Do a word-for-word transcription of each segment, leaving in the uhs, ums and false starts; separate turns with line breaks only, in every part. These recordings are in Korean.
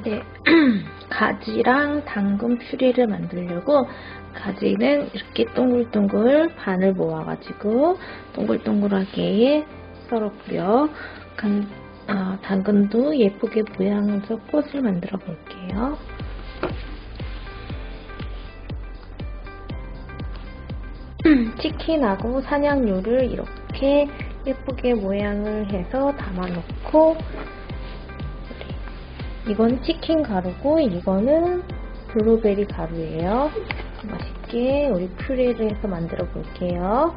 네, 가지랑 당근 퓨리를 만들려고 가지는 이렇게 동글동글 반을 모아가지고 동글동글하게 썰었고요. 간, 아, 당근도 예쁘게 모양해서 꽃을 만들어 볼게요. 치킨하고 산양류를 이렇게 예쁘게 모양을 해서 담아놓고, 이건 치킨 가루고 이거는 블루베리 가루예요. 맛있게 우리 퓨리를 해서 만들어 볼게요.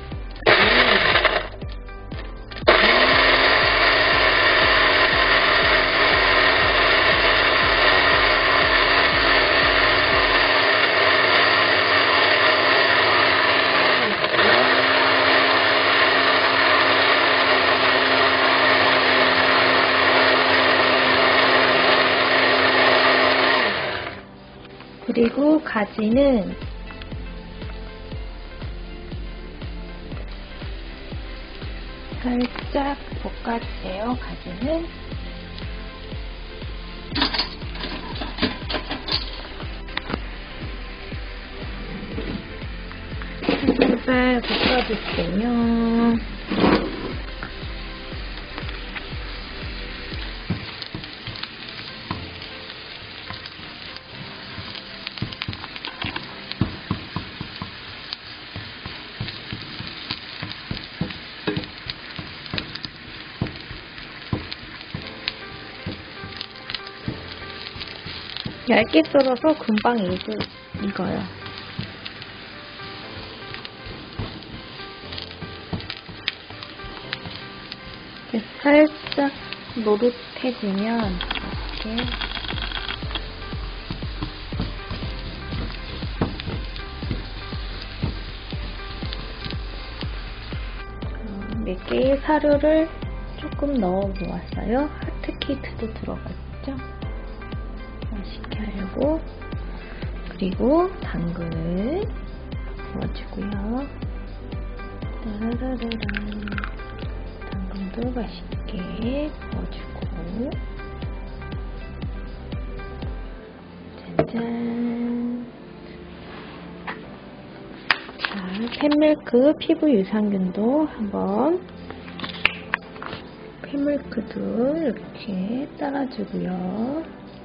그리고 가지는 살짝 볶아주세요. 가지는 살살 볶아주세요. 얇게 썰어서 금방 익을, 익어요. 살짝 노릇해지면 이렇게 몇 개의 사료를 조금 넣어 보았어요. 하트케이크도 들어갔죠? 맛있게 하려고. 그리고 당근을 넣어주고요. 따라라라란. 당근도 맛있게 넣어주고. 짠짠. 자, 캔밀크 피부 유산균도 한번, 캔밀크도 이렇게 따라주고요.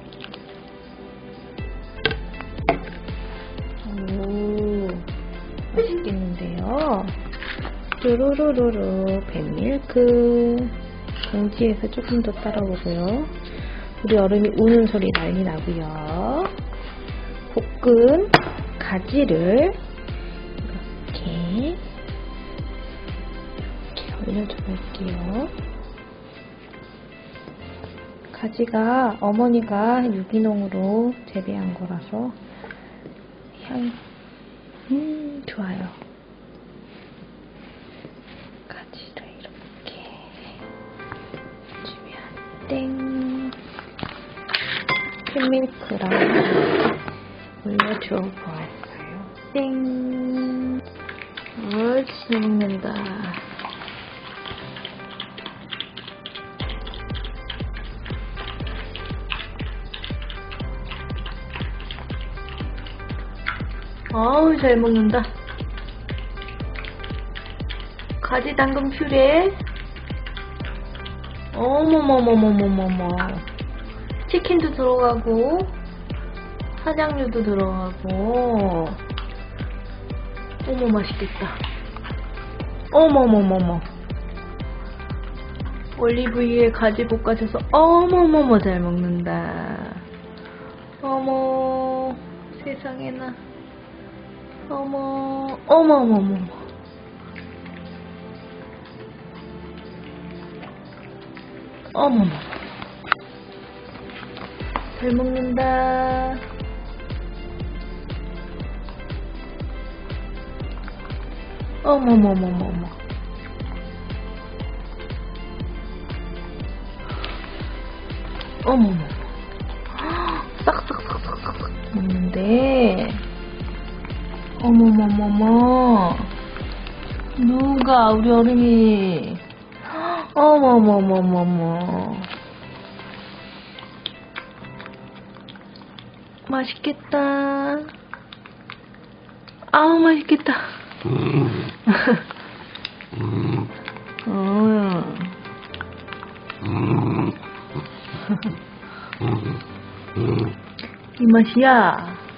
오, 맛있겠는데요. 뚜루루루루 뱃밀크 봉지에서 조금 더 따라오고요. 우리 얼음이 우는 소리 난리 나고요. 볶은 가지를 이렇게 이렇게 올려줘 볼게요. 가지가 어머니가 유기농으로 재배한 거라서 향이 음 좋아요. 가지를 이렇게 주면 땡. 캔밀크랑 올려줘 보았어요. 땡. 옳지, 먹는다. 어우, 잘 먹는다. 가지 당근 퓨레. 어머머머머머머머. 치킨도 들어가고, 사장류도 들어가고. 어머, 맛있겠다. 어머머머머. 올리브유에 가지 볶아줘서 어머머머 잘 먹는다. 어머, 세상에나. 어머, 어머머머. 어머머. 잘 먹는다. 어머머머머머. 어머머. 싹싹싹싹싹 먹는데. 어머머머머. 누가 우리 얼음이. 어머머머머머. 맛있겠다. 아우, 맛있겠다.
음. 음.
음.
음. 음. 음.
이 맛이야.